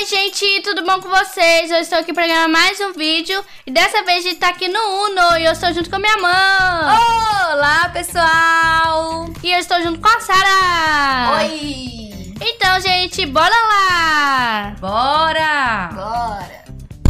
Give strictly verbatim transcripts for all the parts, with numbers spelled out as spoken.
Oi, gente, tudo bom com vocês? Eu estou aqui para gravar mais um vídeo e dessa vez a gente tá aqui no Uno e eu estou junto com a minha mãe. Olá, pessoal! E eu estou junto com a Sara. Oi! Então, gente, bora lá! Bora! Bora!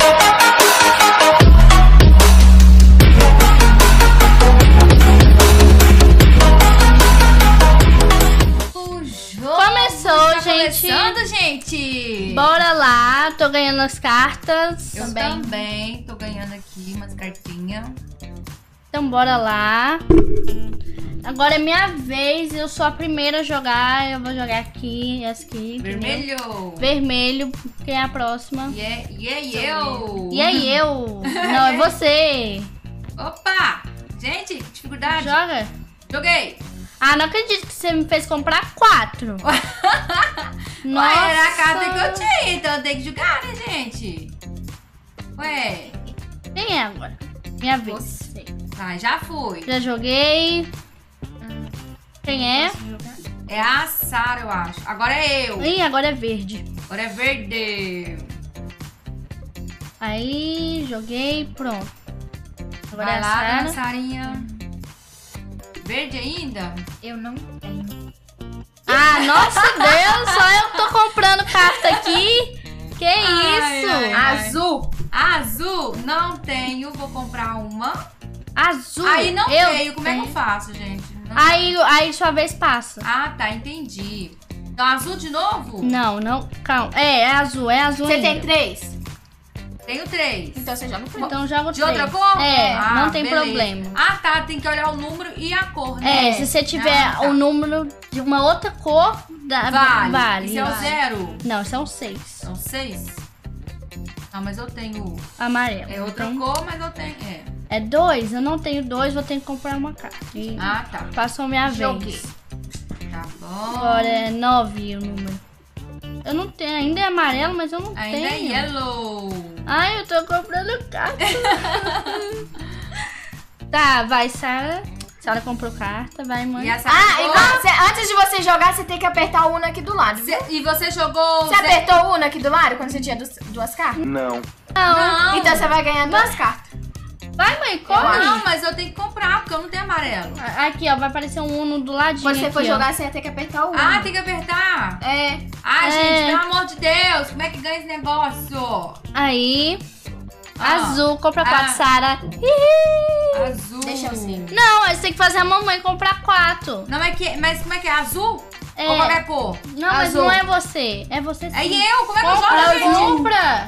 Começou, tá gente. Começando, gente! Bora lá, tô ganhando as cartas. Eu também. também tô ganhando aqui umas cartinhas. Então bora lá. Agora é minha vez, eu sou a primeira a jogar. Eu vou jogar aqui, essa aqui. Vermelho! Entendeu? Vermelho, quem é a próxima? E é, e é eu! E é eu! Não, é você! Opa! Gente, dificuldade! Joga! Joguei! Ah, não acredito que você me fez comprar quatro. Nossa. Ué, era a carta que eu tinha, então tem que jogar, né, gente? Ué. Quem é agora? Minha vez. Você. Tá, já fui. Já joguei. Quem é? É a Sara, eu acho. Agora é eu. Ih, agora é verde. Agora é verde. Aí, joguei, pronto. Agora Vai é a lá, Sara. dona Sarinha. Verde ainda? Eu não tenho. Ah, nossa Deus, só eu tô comprando carta aqui. Que Ai, isso? ai, ai. Azul. Azul, não tenho. Vou comprar uma. Azul. Aí não eu tenho. Como é que eu tenho. faço, gente? Não. Aí, aí sua vez passa. Ah, tá. Entendi. Então, azul de novo? Não, não, calma. É, é azul, é azul Você ainda. tem três? Tenho três. Então você joga três. Então joga De três. outra cor? É, Ah, não tem beleza. problema. Ah, tá. Tem que olhar o número e a cor, né? É, se você tiver Ah, tá. o número de uma outra cor, dá, Vale. vale. Isso é o vale. zero. Não, são seis. São seis? Ah, mas eu tenho... Amarelo. É outra Tem- cor, mas eu tenho... É. É dois? Eu não tenho dois, vou ter que comprar uma carta. E Ah, tá. passou a minha Joguei. vez. Tá bom. Agora é nove o número. Eu não tenho, ainda é amarelo, mas eu não Ainda tenho. é yellow. Ai, eu tô comprando carta. Tá, vai, Sara. Sara comprou carta, vai, mãe. E essa Ah, cor- igual, cê- antes de você jogar, você tem que apertar o Uno aqui do lado. Cê- E você jogou... Você apertou o Uno aqui do lado quando você tinha du- duas cartas? Não. Não. Não. Então você vai ganhar duas cartas. Vai, mãe, corre. Não, mas eu tenho que comprar, porque eu não tenho amarelo. Aqui, ó, vai aparecer um Uno do ladinho. Quando você aqui, for ó. jogar, você vai ter que apertar o Uno. Ah, tem que apertar. É. Ai, É. gente, pelo amor de Deus, como é que ganha esse negócio? Aí. Ah. Azul, compra quatro, Ah. Sara. Ih. Azul. Deixa eu ser. Não, aí você tem que fazer a mamãe comprar quatro. Não, é que, mas como é que é? Azul? É. Ou qualquer cor? Não, mas Azul. não é você. É você sim. É eu? Como é que eu Compra, jogo, gente? compra.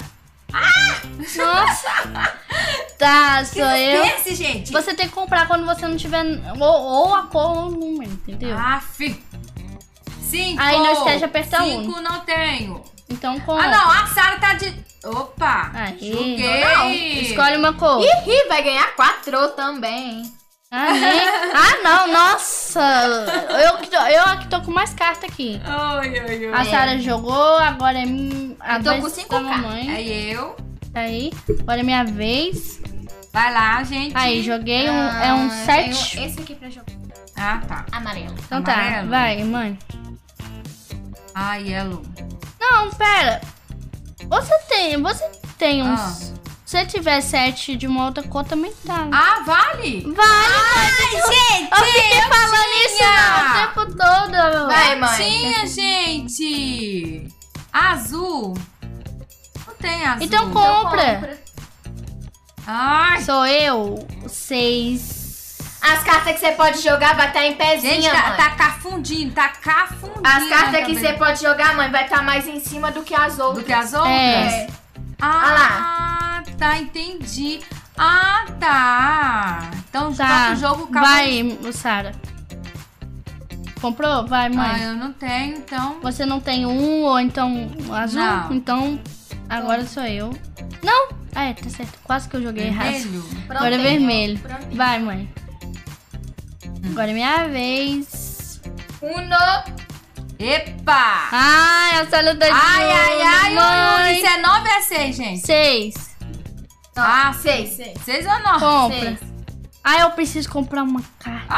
Nossa. Tá, sou eu. Pense, gente. Você tem que comprar quando você não tiver ou, ou a cor ou o número, entendeu? Aff. Cinco. Aí não esquece de apertar Cinco não tenho. Então compra. Ah, não. A Sara tá de... Opa. Aí. Joguei. Não, Escolhe uma cor. Ih, vai ganhar quatro também. Ah, nem- ah, não, nossa. Eu, que tô- eu aqui tô com mais carta aqui. Ai, ai, A ai. Sara jogou, agora é mi- a Eu tô vez com cinco da cartas. mamãe. É eu. Aí, agora é minha vez. Vai lá, gente. Aí, joguei um, é um Ah, sete. tenho esse aqui pra jogar. Ah, tá. Amarelo. Então tá, amarelo. vai, mãe. Ah, yellow. Não, pera. Você tem, você tem uns... Ah. Se você tiver sete de uma outra cor, também tá. Ah, vale? Vale, Ai, gente! eu fiquei falando isso tinha. não, o tempo todo. Vai, mãe. Tinha, gente! Azul? Não tem azul. Então Então compra. Ai, Sou eu, seis. As cartas que você pode jogar vai estar em pezinha, gente, tá, mãe. tá cafundindo, tá cafundindo. As cartas que também. você pode jogar, mãe, vai estar mais em cima do que as outras. Do que as outras? É. Ah, tá, entendi. Ah, tá. Então, Tá, o jogo acaba... vai, Sara. Comprou? Vai, Ah, mãe. eu não tenho, então... Você não tem um ou então azul? Não. Então, agora sou eu. Não! Ah, é, tá certo. Quase que eu joguei errado. Vermelho. Agora é Prontinho, vermelho. prontinho. Vai, mãe. Agora é minha vez. Uno. Epa! Ai, a Sara tá de Ai, ai, ai, mãe. Ui, isso é nove ou é seis, gente? Seis. Ah, Seis, seis. seis ou nove? Compra. Seis. Ai, eu preciso comprar uma carta.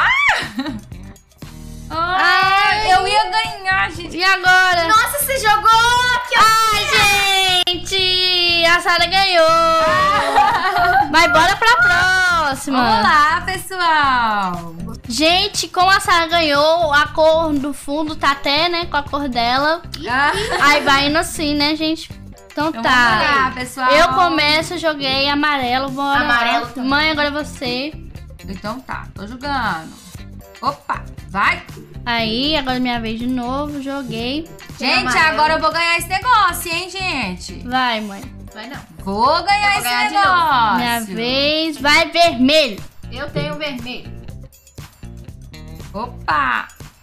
Ai, eu ia ganhar, gente. E agora? Nossa, você jogou! Que Ai, gente! a Sara ganhou. Mas bora pra próxima. Vamos lá, pessoal. Gente, como a Sara ganhou, a cor do fundo tá até, né, com a cor dela. Ah. Aí vai indo assim, né, gente? Então Então tá. vamos lá, pessoal. Eu começo, joguei amarelo, bora. Amarelo lá. também. Mãe, agora é você. Então tá, tô jogando. Opa, vai. Aí, agora é minha vez de novo, joguei. Gente, amarelo. agora eu vou ganhar esse negócio, hein, gente? Vai, mãe. Vai não. Vou ganhar Eu vou esse ganhar de negócio. Minha vez, vai vermelho. Eu tenho vermelho. Opa.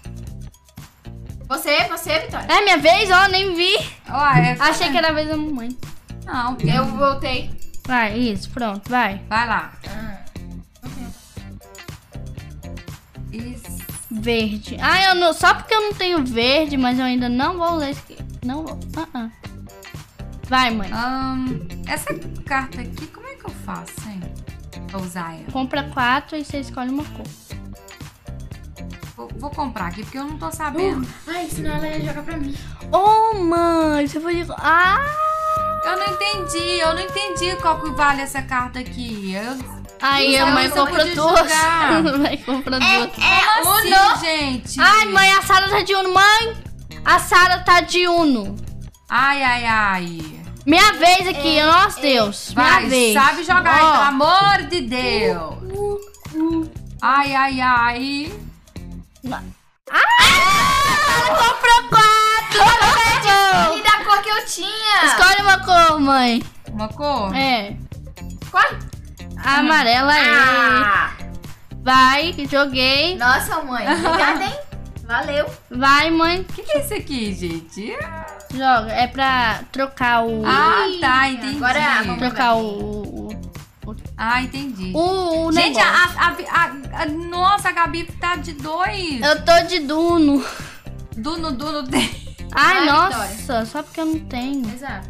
Você, você, Vitória. É minha vez, ó, nem vi. Ué, Achei que era a vez da mamãe. Não, Eu voltei. Vai, isso, pronto, vai. vai lá. Ah. Isso. Verde. Ah, eu não, só porque eu não tenho verde, mas eu ainda não vou ler isso aqui. Não vou. Uh -uh. Vai, mãe. Ahn, essa carta aqui, como é que eu faço, hein? Pra usar ela. Compra quatro e você escolhe uma cor. Vou, vou comprar aqui, porque eu não tô sabendo. Ai, senão ela ia jogar pra mim. Oh, mãe, você foi... Ah! Eu não entendi, eu não entendi qual que vale essa carta aqui. Eu... Aí, Não, a mãe eu não comprou pude duas. jogar. A mãe comprou duas. Como assim, Uno. gente? Ai, mãe, a Sara tá de Uno. Mãe, a Sara tá de Uno. Ai, ai, ai. Minha vez aqui, nossa Deus. Vai, minha vez. sabe jogar aí, Ó. pelo amor de Deus. Ai, ai, ai. Ah, comprou quatro. E da cor que eu tinha. Escolhe uma cor, mãe. Uma cor? É. Qual? A amarela é. Ah. Vai, joguei. Nossa, mãe. Obrigada, hein? Valeu. Vai, mãe. O que, que é isso aqui, gente? Joga. É pra trocar o... Ah, tá, entendi. Agora vamos trocar o... o, Ah, entendi. o, o Gente, negócio. a, a, a, a- Nossa, a Gabi tá de dois. Eu tô de Duno. Duno, Duno tem. Ai, Vai, nossa. Só porque eu não tenho. Exato.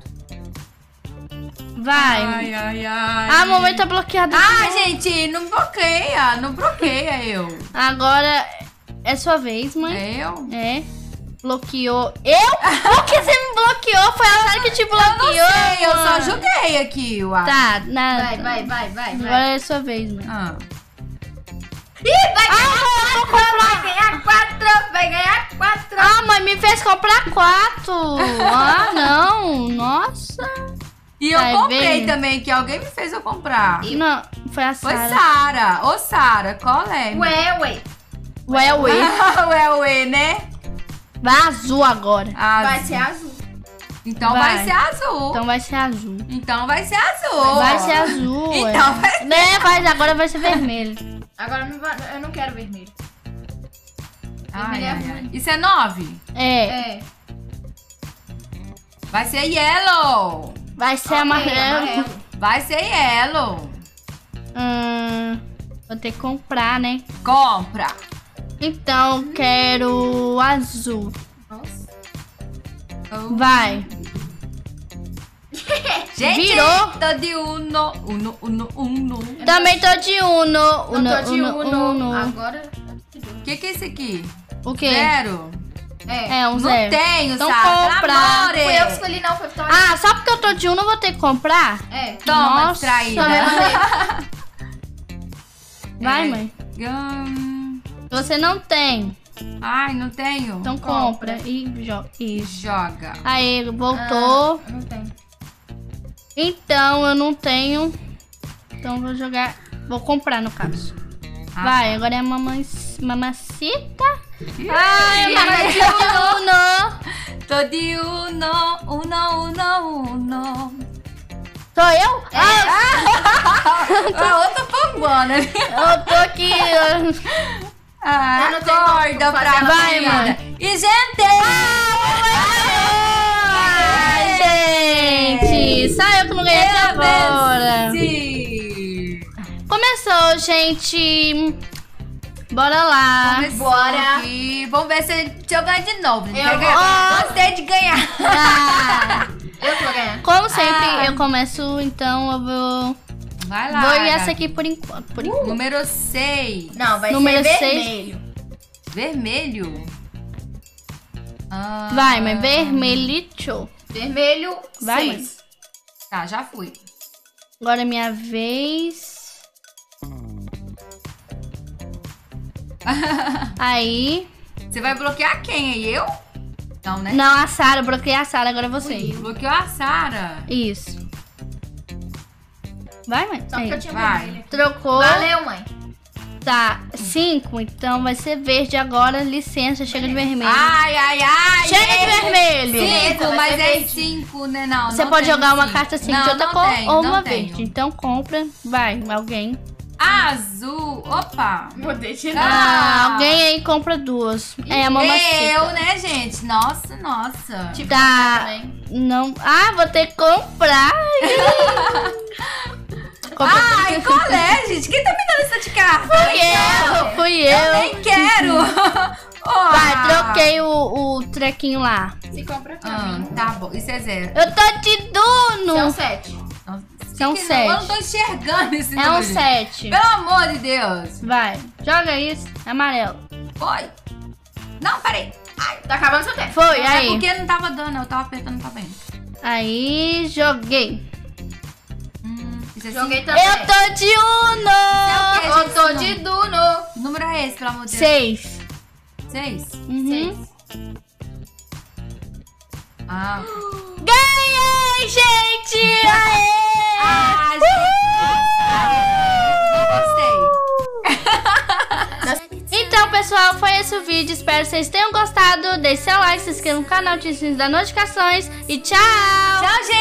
Vai. Ai, ai, ai. Ah, a mamãe tá bloqueada. Ah, gente, não bloqueia. Não bloqueia eu. Agora é sua vez, mãe. É eu? É. Bloqueou. Eu? Por que você me bloqueou? Foi a Sara que te bloqueou. Eu não sei, eu só mãe. joguei aqui, eu acho. Tá, nada. Vai, vai, vai, vai. Agora vai. é sua vez, mãe. Ah. Ih, vai ganhar Ah, eu vou quatro. comprar. Vai ganhar quatro. Vai ganhar quatro. Ah, mãe, me fez comprar quatro. Ah, não. Nossa. E eu Vai comprei ver. também, que alguém me fez eu comprar. Não, foi a Foi Sara. Sara. Ô, Sara, qual é? Ué, ué. Ué, ué. Ué, ué, né? Vai azul agora. Azul. Vai ser azul. Então vai. Vai. ser azul. Então vai ser azul. Então vai ser azul. Vai ser azul. Então é. vai- Né, vai, agora vai ser vermelho. Agora não vai, eu não quero vermelho. Ai, Vermelho é ai, ruim. ai. Isso é nove? É. É. Vai ser yellow. Vai ser Ok, amarelo. amarelo. Vai ser yellow. Hum, vou ter que comprar, né? Compra. Então, eu quero azul. Nossa. Vai. Gente, Virou. tô de uno. Uno, uno, uno. Também tô de Uno. Eu Uno, tô de Uno, Uno. Uno. Agora. O que que é isso aqui? O quê? Zero? É. É, um Não zero. tenho, Então Sara. compra. Pelo amor. Foi eu que escolhi, não, foi Vitória. Ah, só porque eu tô de Uno, eu vou ter que comprar? É. Toma, Nossa, distraída. Vai, É. mãe. Hum, Você não tem. Ai, não tenho. Então compra. E joga. Isso. Joga. Aí, voltou. Ah, não tem. Então, eu não tenho. Então, vou jogar. Vou comprar, no caso. Ah, Vai, agora é a mamãe, mamacita. Ai, Ih, mamacita de Uno. Tô de uno, uno, uno, uno. Sou eu? Ah, A outra pambona. eu tô aqui. ó. Ah, Eu não tenho como acorda pra fazer Vai, vida. mãe. E, gente! Ai, gente. Só eu que não ganhei até agora. Sim. Começou, gente. Bora lá. Começou Bora. aqui. Vamos ver se eu ganho de novo. Eu Quer vou. ganhar? Gostei de ganhar. Ah, Eu que vou ganhar. como sempre, Ah. eu começo, então eu vou. Vai lá. Vou ir essa Gabi. aqui por enquanto. Por enquanto. Número seis. Não, vai Número ser seis. vermelho. Vermelho. Ah. Vai, mas vermelhito. Vermelho, Vai, seis. Tá, já fui. Agora é minha vez. Aí. Você vai bloquear quem aí? Eu? Não, né? Não, a Sara. Bloqueei a Sara, agora é você. Bloqueou a Sara. Isso. Vai, mãe. Só Aí. porque eu tinha Vai. vermelho. Trocou. Valeu, mãe. Tá, cinco, então vai ser verde agora. Licença, chega de vermelho. Ai, ai, ai. Chega de ei. vermelho. Cinco, Beleza, vai mas ser é verde. cinco, né? Não, Você não pode tenho jogar uma cinco. carta assim não, de outra não cor tenho, ou não uma tenho. verde. Então compra. Vai, alguém. Azul. Opa. Mudei de Ah, Ah. alguém aí compra duas. É a mamacita. Eu, né, gente? Nossa, nossa. Tipo, Tá. também. Não. Ah, vou ter que comprar. Compra. Ai, qual é, gente? Quem tá me dando essa de carta? Fui eu, fui eu. Eu nem quero. Oh. Vai, troquei o, o trequinho lá. Se compra pra Ah, mim. tá bom. Isso é zero. Eu tô de Duno. São sete. São Que que sete. não? Eu não tô enxergando esse É um número. sete. Pelo amor de Deus. Vai, joga isso. Amarelo. Foi. Não, peraí. Ai. Tá acabando seu tempo. Foi, É aí. porque não tava dando, eu tava apertando, tá vendo? Aí, joguei. Hum, isso é Joguei cinco. também. Eu tô de Uno. É o quê? Eu tô de Duno. Que número é esse, pelo amor de Deus? Seis. Seis? Uhum. Ah. Ganhei, gente! Aê! Ah, gente. Não gostei. Então, pessoal, foi esse o vídeo. Espero que vocês tenham gostado. Deixe seu like, se inscreva no canal, ative o sininho das notificações. E tchau! Tchau, gente.